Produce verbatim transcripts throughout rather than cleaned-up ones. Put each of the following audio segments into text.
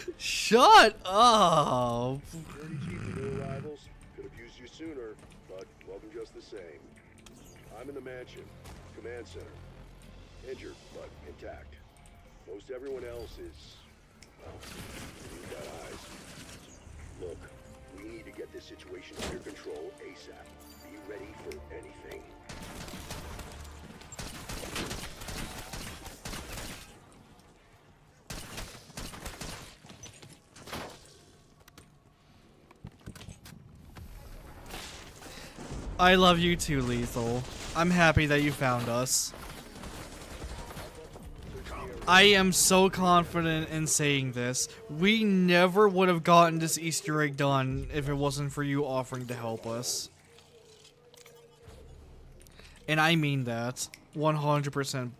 Shut up. Security chief and new arrivals. Could have used you sooner, but welcome just the same. I'm in the mansion, command center. Injured, but intact. Most everyone else is, well, you've got eyes. Look, we need to get this situation under control ASAP. Be ready for anything. I love you too, Lethal. I'm happy that you found us. I am so confident in saying this. We never would have gotten this Easter egg done if it wasn't for you offering to help us. And I mean that. one hundred percent.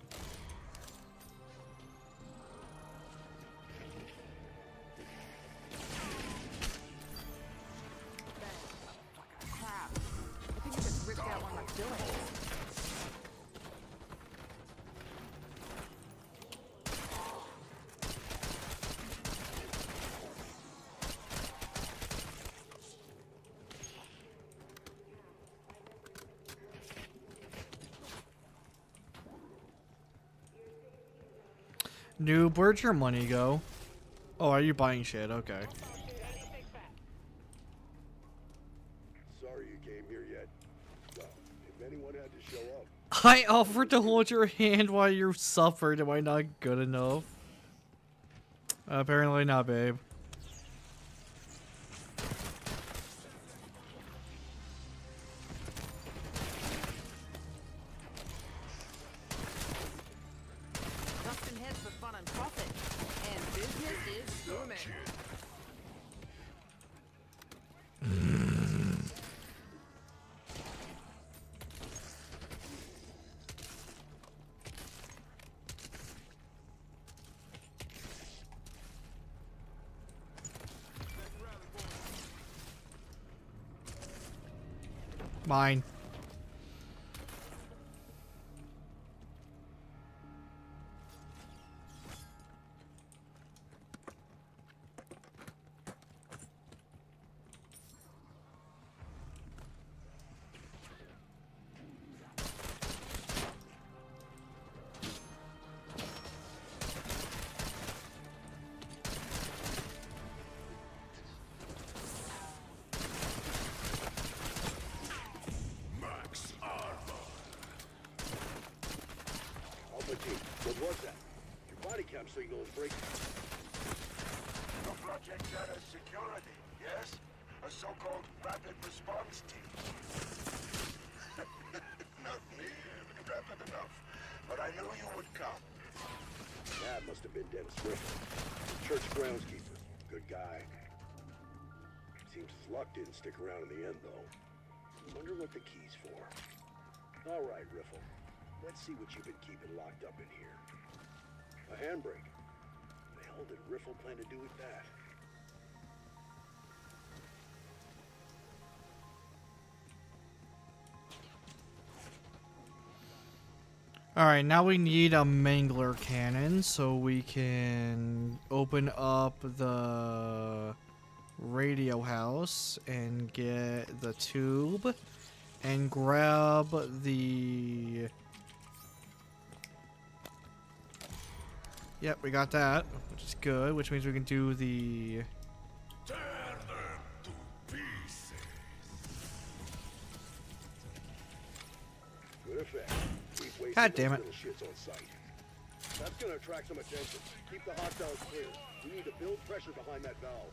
Noob, where'd your money go? Oh, are you buying shit? Okay. Sorry you came here yet. Well, if anyone had to show up. I offered to hold your hand while you suffered. Am I not good enough? Uh, apparently not, babe. Mine. What was that? Your body cam signal is breaking. The project data security, yes? A so-called rapid response team. Not me, rapid enough. But I knew you would come. That must have been Dennis Griffin. Church groundskeeper. Good guy. Seems his luck didn't stick around in the end, though. Wonder what the key's for. All right, Riffle. Let's see what you've been keeping locked up in here. A handbrake. The hell did Riffle plan to do with that? Alright, now we need a mangler cannon so we can open up the radio house and get the tube and grab the... Yep, we got that, which is good, which means we can do the... Tear them to pieces. Good effect. Keep wasting God damn those it. little shits on sight. That's gonna attract some attention. Keep the hostiles clear. We need to build pressure behind that valve.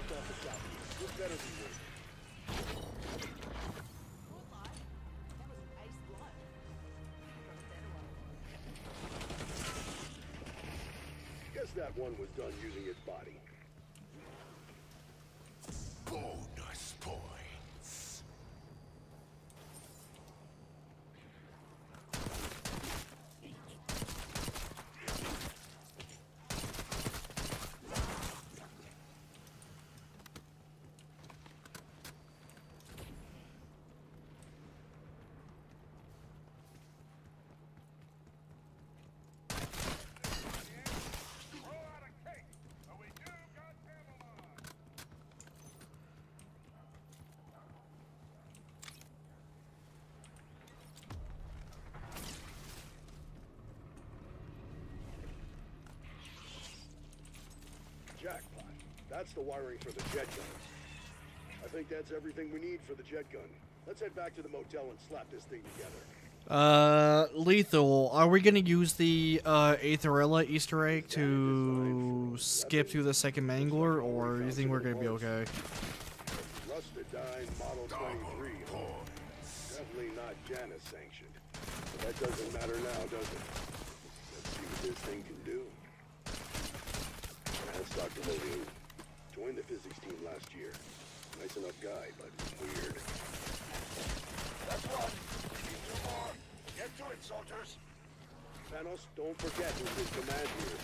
off the southeast. This better be worth it. Guess that one was done using its body. Bonus points. Jackpot. That's the wiring for the jet gun. I think that's everything we need for the jet gun. Let's head back to the motel and slap this thing together. Uh, Lethal, are we gonna use the uh, Aetherella Easter egg to skip to the second Mangler, or you think we're gonna be okay? Rustadine Model twenty-three. Definitely not Janus sanctioned. But that doesn't matter now, does it? Let's see what this thing can do. That's Doctor Levine. Joined the physics team last year. Nice enough guy, but weird. That's one. We need two more. Get to it, soldiers. Thanos, don't forget who's in command here.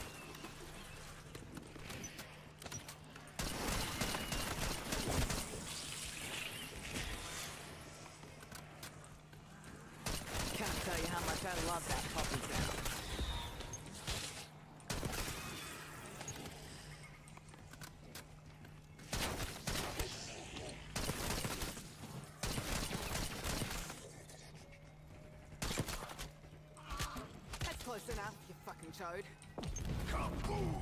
Can't tell you how much I love that puppy sound. That's close enough, you fucking chode. Kaboom!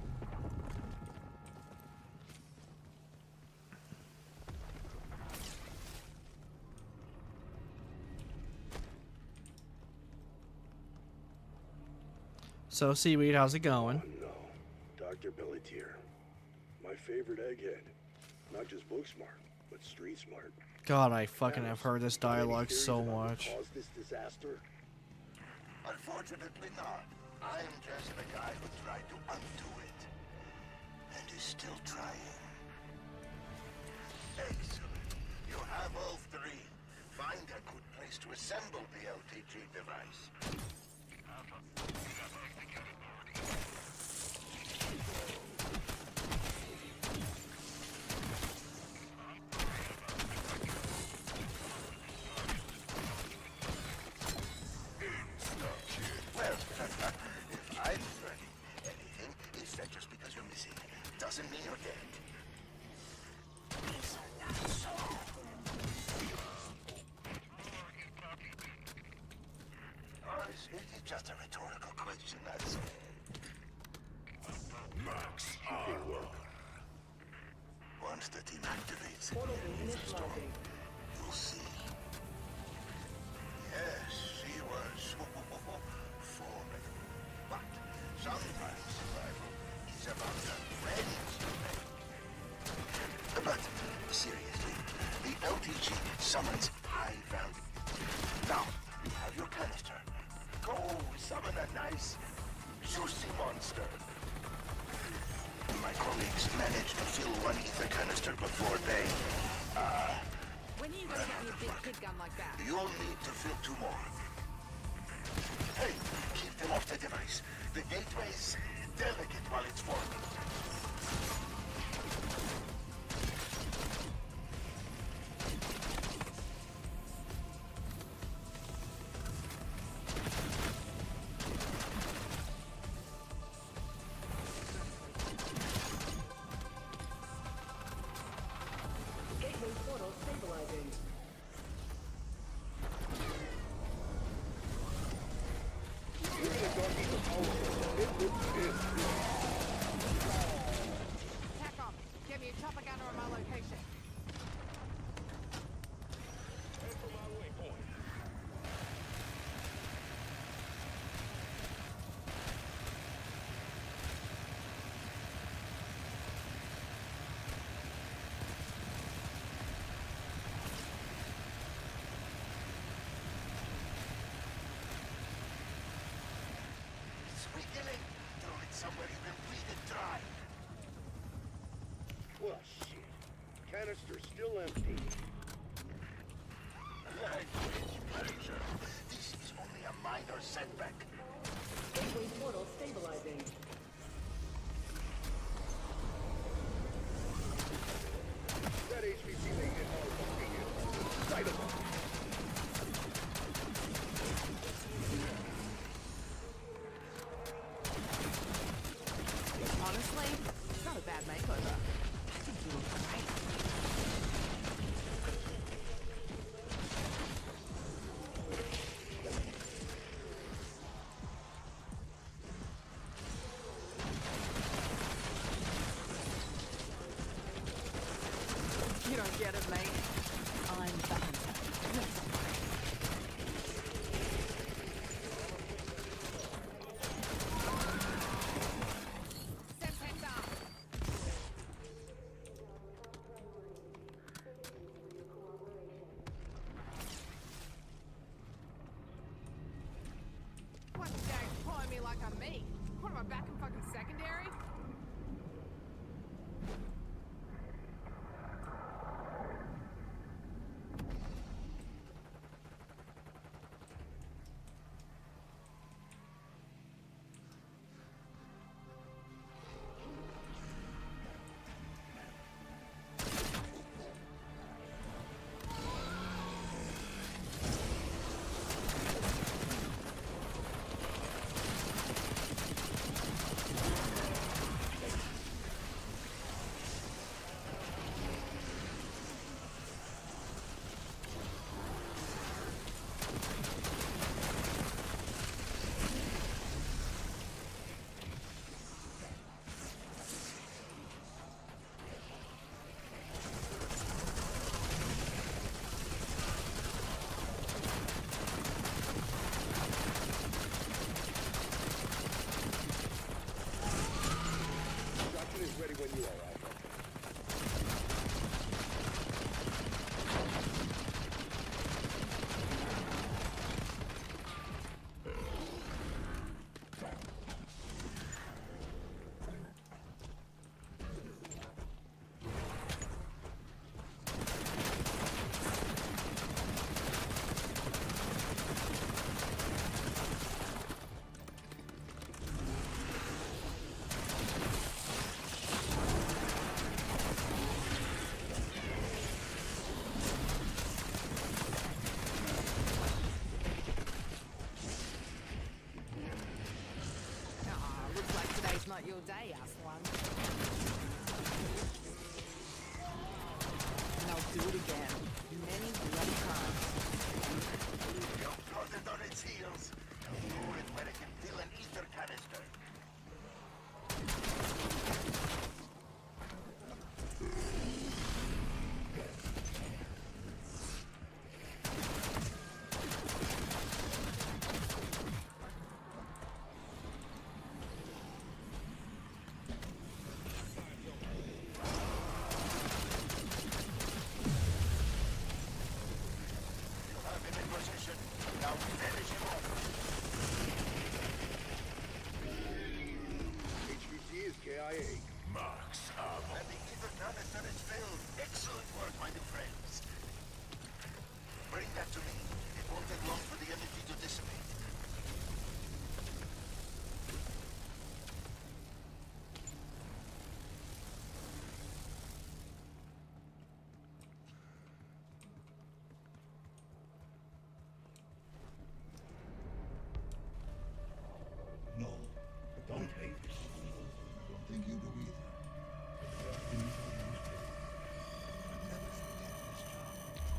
So, Seaweed, how's it going? Oh, no. Doctor Pelletier. My favorite egghead. Not just book smart, but street smart. God, I fucking have heard this dialogue so much. Caused this disaster? Unfortunately not. I'm just the guy who tried to undo it. And is still trying. Excellent. You have all three. Find a good place to assemble the L T G device. Well, if I'm learning anything, it's that just because you're missing doesn't mean you're dead. Isn't that so? Oh, it's, it's just a rhetorical question, that's all. Max armor. Once the team activates it in the storm, you'll see. Yes, she was formidable. But sometimes survival is about the friends you make. But seriously, the L T G summons high value. Now, you have your canister. Go summon a nice, juicy monster. My colleagues managed to fill one ether canister before they, uh... When are you gonna get me a big kid gun like that? You'll need to fill two more. Hey, keep them off the device. The gateway's delicate while it's forming. Gateway portal stabilizing. TACOM, get me a chopper gunner on my location. Canister still empty. Language pleasure. This is only a minor setback. Gateway portal stabilizing. That H P C thing is all fucking you. Sight of them. Honestly, it's not a bad makeover. I think you look great. You don't get it, mate. I'm the hunter. You're the prey. What the dag pulling me like I'm me? What am I back in fucking secondary? Shotgun is ready when you are, Alpha. Ah, looks like today's not your day, Aswan. And I'll do it again. Many bloody times. You've plotted on its heels. Lure it where it can fill an ether canister. You have him in position. Now finish him off. H V C is K I A. Marks up. And the ether canister is filled. Excellent work, my new friends. Bring that to me. It won't take long for the energy to dissipate. No, don't hate this. Don't think you do either. You never forget this job.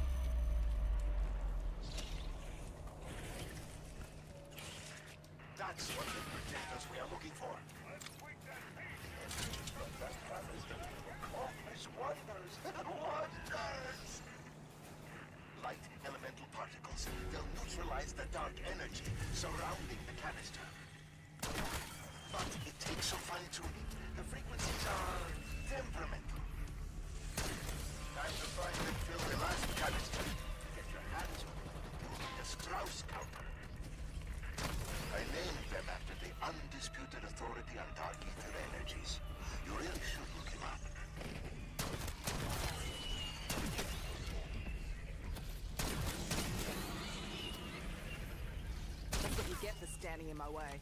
That's what the projectors we are looking for. Accomplish wonders! Wonders! Light elemental particles. They'll neutralize the dark energy surrounding the canister. But it takes some fine-tuning. The frequencies are temperamental. Time to find and fill the last canister. Get your hands on it. You'll need a Strauss counter. I named them after the undisputed authority on dark ether energies. You really should look him up. standing in my way.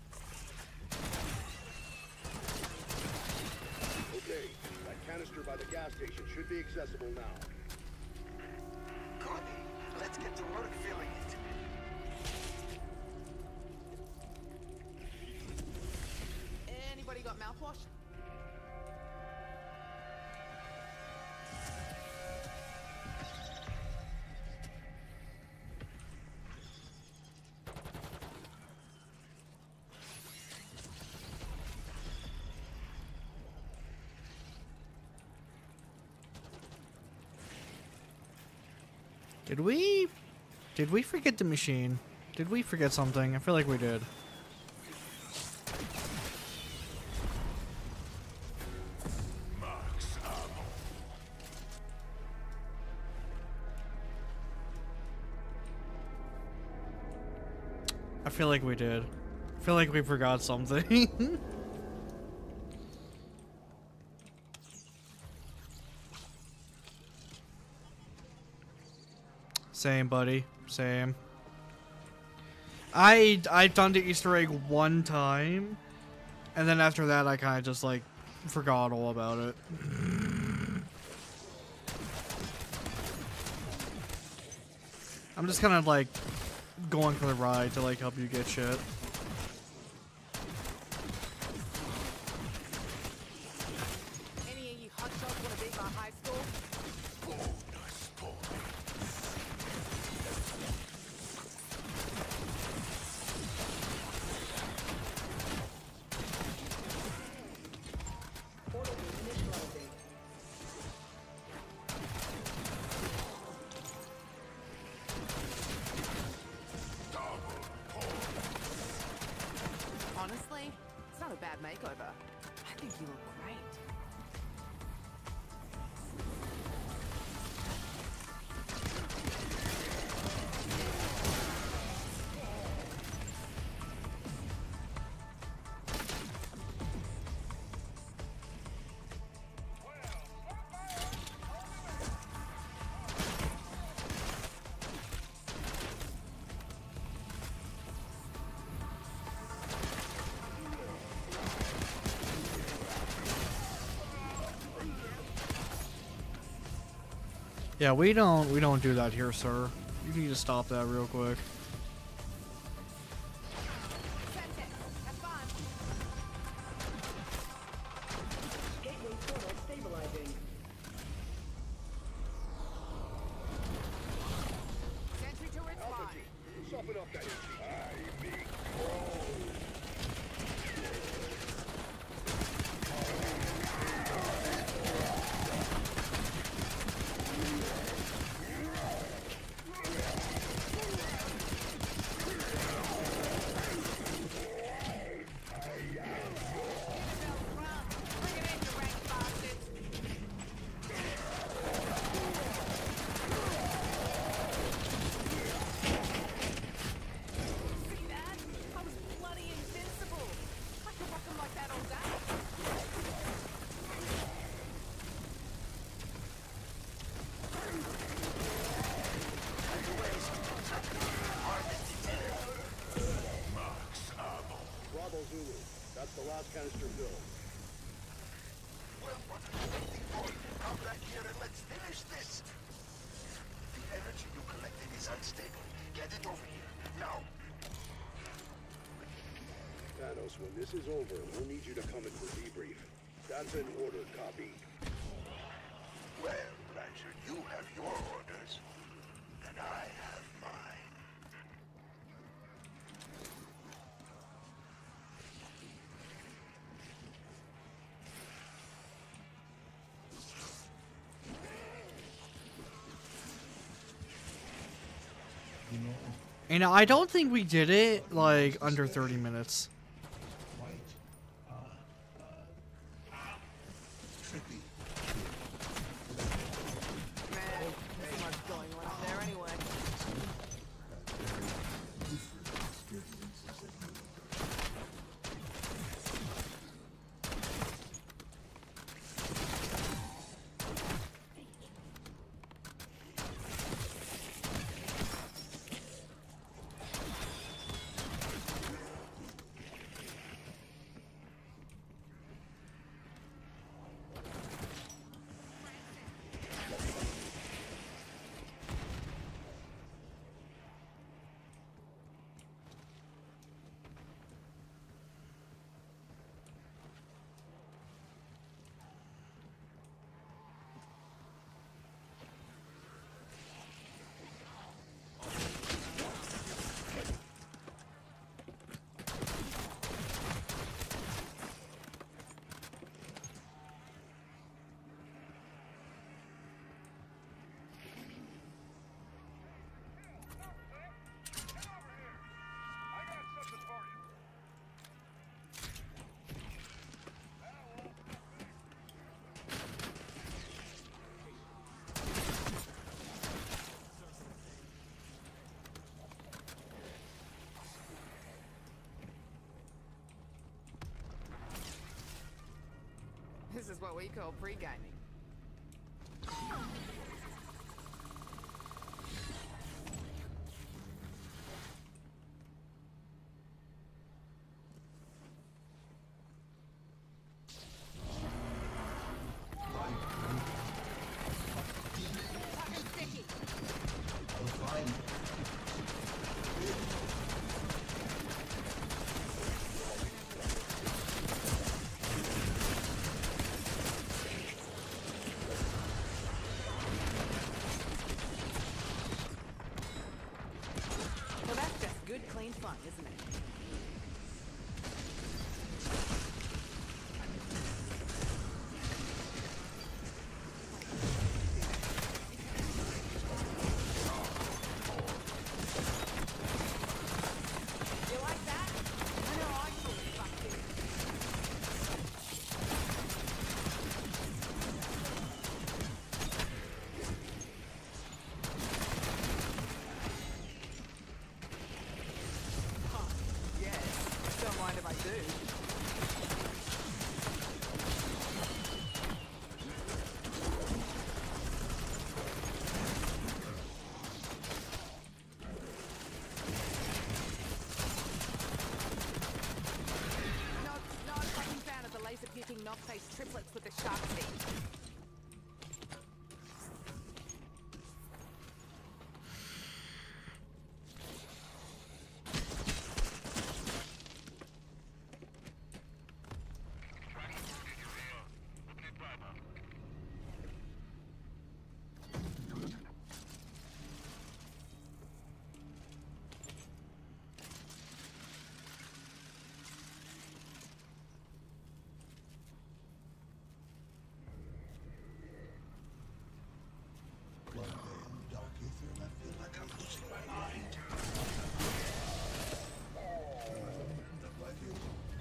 Okay, that canister by the gas station should be accessible now. Good. Let's get to work filling it. Anybody got mouthwash? Did we... Did we forget the machine? Did we forget something? I feel like we did. Max ammo. I feel like we did. I feel like we forgot something. Same, buddy. Same. I I've done the Easter egg one time, and then after that, I kind of just like forgot all about it. I'm just kind of like going for the ride to like help you get shit. Any of you hotshots want to beat my high school? Bonus points. Portal initializing. Double points. Honestly, it's not a bad makeover. I think you look great. Yeah, we don't we don't do that here, sir. You need to stop that real quick. Have fun. Gateway portal stabilizing. Sentry turret's Alpha mine. team, soften up that engine. Bring it in, you rank bastards. See that? I was bloody invincible. I could rock 'em like that all day. Max ammo. Bravo Zulu, that's the last canister filled. Well, what are you waiting for? Come back here and let's finish this. The energy you collected is unstable. Get it over here. Now. Thanos, when this is over, we'll need you to come in for debrief. That's an order, copy. Well, Blanchard, you have your orders, and I have mine. You know, And I don't think we did it like under thirty minutes. quite uh, uh, trippy. Man, too much going on up there anyway. Different experiences that you what we call pre-gaming. I'll find it. Well, that's just good, clean fun, isn't it? You like that? I know I totally fucked it. Huh, yes. Don't mind if I do. Not, not a fucking fan of the laser-piercing knock-faced triplets with the sharp teeth. One day in the dark ether, and I feel like I'm losing my mind. End up like you.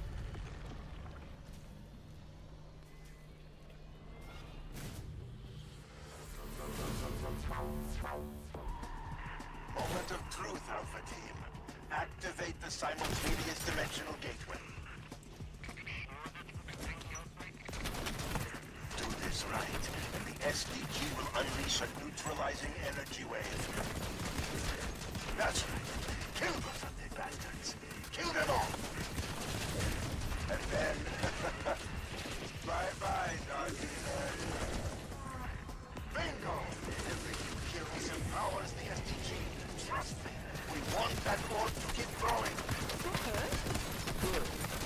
Moment of truth, Alpha Team. Activate the simultaneous dimensional gateway. Do this right, and the S D G will unleash a neutralizing energy wave. That's right. Kill those ugly bastards. Kill them all. And then... bye-bye, Darky. Bingo! Every few kills empowers the S D G. Trust me, we want that orb to keep growing. Good.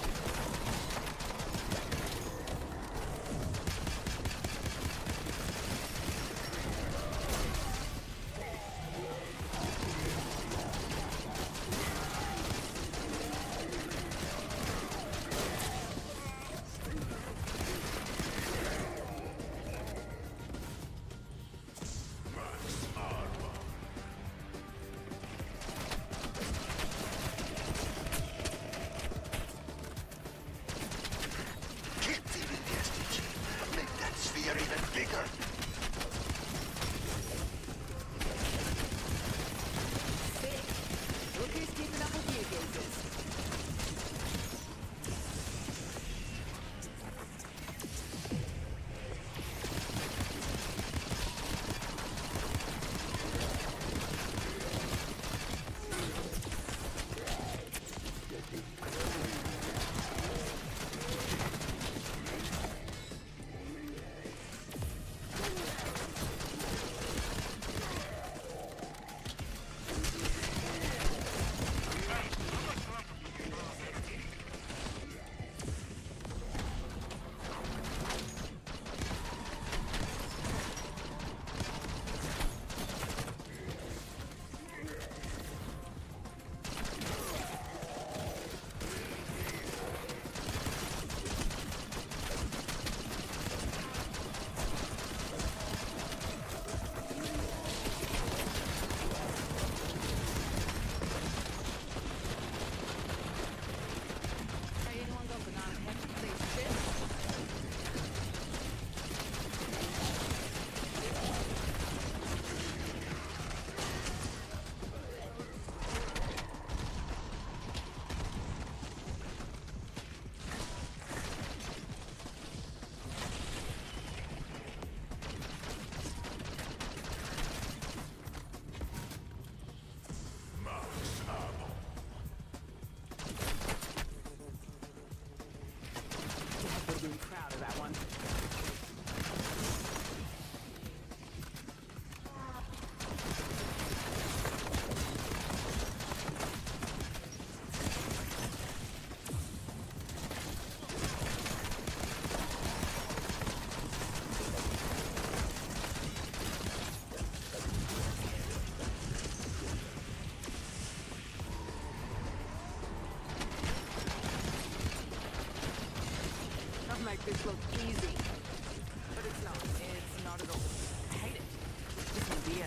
make this look easy. But it's not. It's not at all. I hate it. This idea.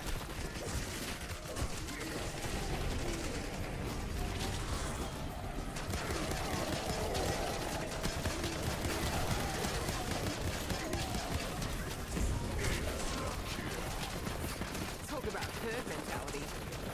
Talk about herd mentality.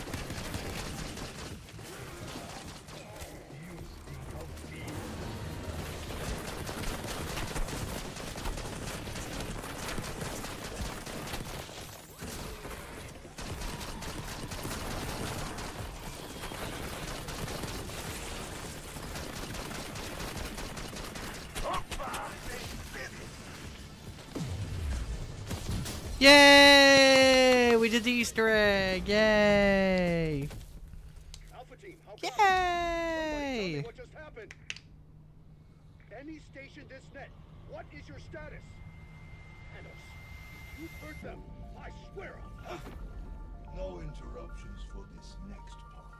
Yay! We did the Easter egg! Yay! Alpha team, how copy? Somebody tell me Yay! what just happened? Any station this net, what is your status? Anos, you heard them. I swear I'll... No interruptions for this next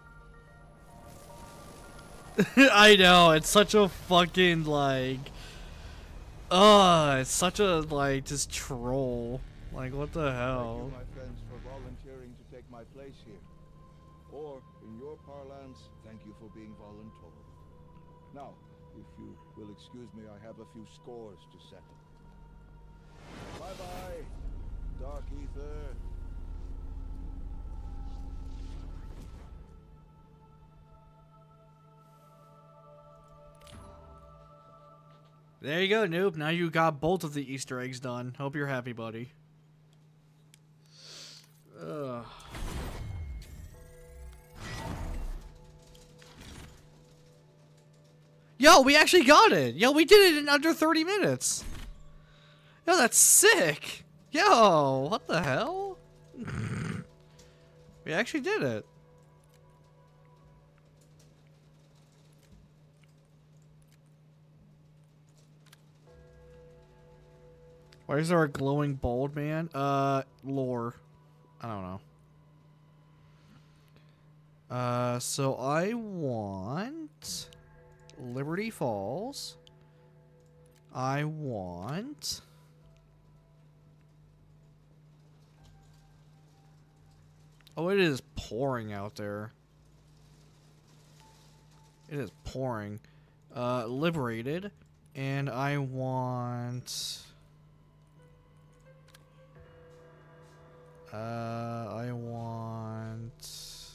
part. I know, it's such a fucking, like... Ugh, it's such a, like, just troll. Like, what the Thank hell? you, my friends, for volunteering to take my place here. Or, in your parlance, thank you for being voluntold. Now, if you will excuse me, I have a few scores to settle. Bye-bye, Dark Ether. There you go, noob. Now you got both of the Easter eggs done. Hope you're happy, buddy. Ugh. Yo, we actually got it! Yo, we did it in under thirty minutes! Yo, that's sick! Yo, what the hell? We actually did it. Why is there a glowing bald man? Uh, lore. I don't know. Uh, so I want Liberty Falls. I want Oh, it is pouring out there. It is pouring. Uh, Liberated, and I want Uh, I want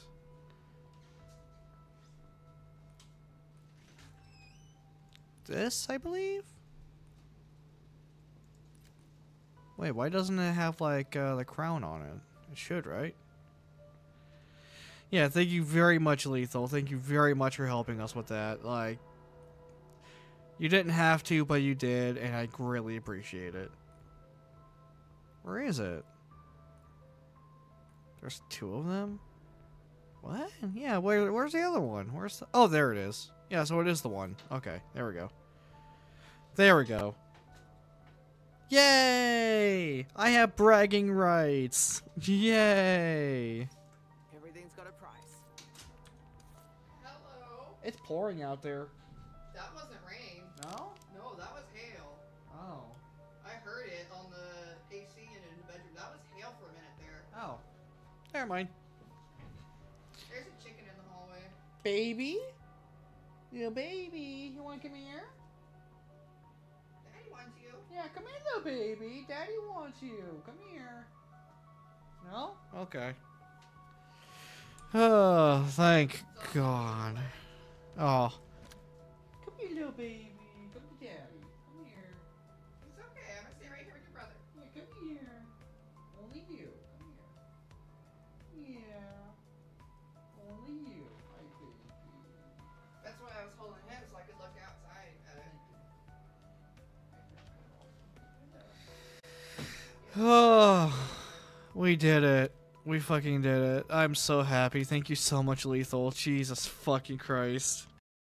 this, I believe? Wait, why doesn't it have, like, uh, the crown on it? It should, right? Yeah, thank you very much, Lethal. Thank you very much for helping us with that. Like, you didn't have to, but you did, and I greatly appreciate it. Where is it? There's two of them? What? Yeah, where, where's the other one? Where's the... Oh, there it is. Yeah, so it is the one. Okay, there we go. There we go. Yay! I have bragging rights. Yay! Everything's got a price. Hello. It's pouring out there. That wasn't rain. No? No, that was hail. Oh. I heard it on the A C and in the bedroom. That was hail for a minute there. Oh. Never mind. There's a chicken in the hallway. Baby? Little baby, you want to come here? Daddy wants you. Yeah, come here, little baby. Daddy wants you. Come here. No? Okay. Oh, thank God. Oh. Come here, little baby. Come to Daddy. Come here. It's okay. I'm gonna stay right here with your brother. Yeah, come here. Only you. Come here. Yeah. Only you, my baby. That's why I was holding him so I could look outside at it. Oh, we did it. We fucking did it. I'm so happy. Thank you so much, Lethal. Jesus fucking Christ.